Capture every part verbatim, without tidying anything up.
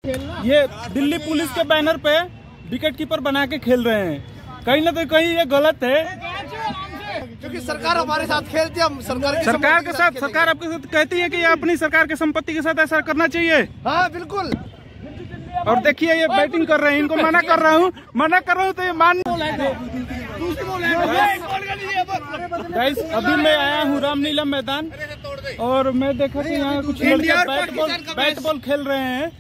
ये दिल्ली पुलिस के बैनर पे विकेट कीपर बना के खेल रहे हैं। कहीं ना तो कहीं ये गलत है, क्योंकि सरकार हमारे साथ खेलती है। हम सरकार की सरकार के साथ सरकार आपके साथ कहती है कि अपनी सरकार की संपत्ति के साथ ऐसा करना चाहिए। हाँ बिल्कुल। और देखिए ये बैटिंग कर रहे हैं, इनको मना कर रहा हूँ मना कर रहा हूँ तो ये मान। गाइस अभी मैं आया हूँ रामलीला मैदान और मैं देखा कि यहाँ कुछ लड़के बैट बॉल बैट बॉल खेल रहे हैं।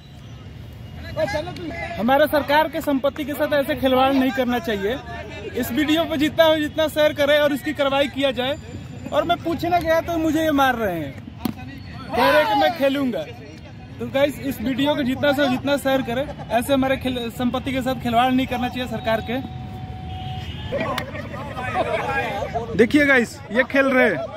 हमारे सरकार के संपत्ति के साथ ऐसे खिलवाड़ नहीं करना चाहिए। इस वीडियो पे जितना हो जितना शेयर करें और इसकी कार्रवाई किया जाए। और मैं पूछने गया तो मुझे ये मार रहे हैं, कह रहे कि मैं खेलूंगा। तो गाइस इस वीडियो को जितना से जितना शेयर करें, ऐसे हमारे संपत्ति के साथ खिलवाड़ नहीं करना चाहिए सरकार के। देखिए गाइस ये खेल रहे हैं,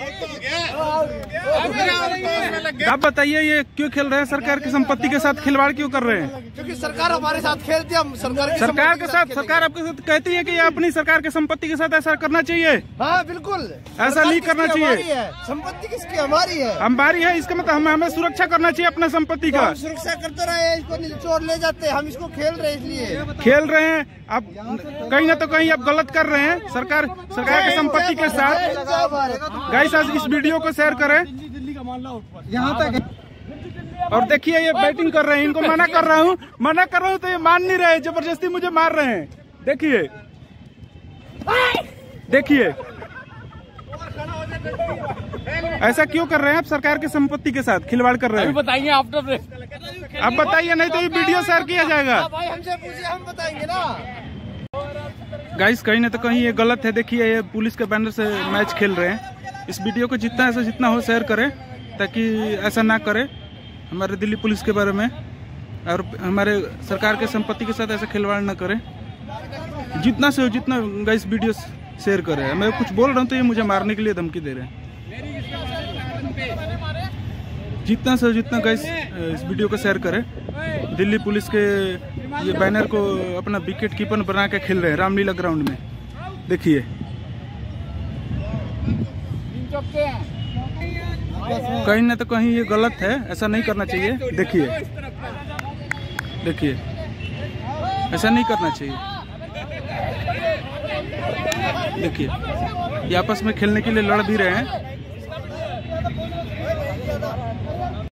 आप बताइए ये क्यों खेल रहे हैं? सरकार की संपत्ति के साथ खिलवाड़ क्यों कर रहे हैं? क्योंकि सरकार हमारे साथ खेलती है। हम सरकार की सरकार के साथ सरकार आपके साथ कहती है कि अपनी सरकार की संपत्ति के साथ ऐसा करना चाहिए। हाँ बिल्कुल, ऐसा नहीं करना चाहिए। संपत्ति किसकी? हमारी है। हमारी है, इसका मतलब हमें हमें सुरक्षा करना चाहिए अपने संपत्ति का। सुरक्षा करते रहे, इसको चोर ले जाते हैं, हम इसको खेल रहे हैं इसलिए खेल रहे हैं। आप कहीं ना तो कहीं आप गलत कर रहे हैं सरकार सरकार की संपत्ति के साथ। गाइस आज इस वीडियो को शेयर करें यहाँ तक। और देखिए ये बैटिंग कर रहे हैं, इनको मना कर रहा हूँ मना कर रहा हूँ तो ये मान नहीं रहे, जबरदस्ती मुझे मार रहे हैं। देखिए देखिए ऐसा क्यों कर रहे हैं आप? सरकार की संपत्ति के साथ खिलवाड़ कर रहे हैं। बताइए आफ्टर आप बताइए, नहीं तो ये वीडियो शेयर किया जाएगा। भाई हमसे पूछिए, हम बताएंगे ना। गाइस कहीं ना तो कहीं ये गलत है। देखिए ये पुलिस के बैनर से मैच खेल रहे हैं। इस वीडियो को जितना ऐसा जितना हो शेयर करें ताकि ऐसा ना करे हमारे दिल्ली पुलिस के बारे में, और हमारे सरकार के संपत्ति के साथ ऐसा खिलवाड़ ना करें। जितना से हो जितना गाइस वीडियो शेयर करें। मैं कुछ बोल रहा हूँ तो ये मुझे मारने के लिए धमकी दे रहे हैं। जितना से जितना गाइस इस वीडियो को शेयर करें। दिल्ली पुलिस के ये बैनर को अपना विकेट कीपर बना के खेल रहे हैं रामलीला ग्राउंड में। देखिए कहीं ना तो कहीं ये गलत है, ऐसा नहीं करना चाहिए। देखिए देखिए ऐसा नहीं करना चाहिए। देखिए ये आपस में खेलने के लिए लड़ भी रहे हैं।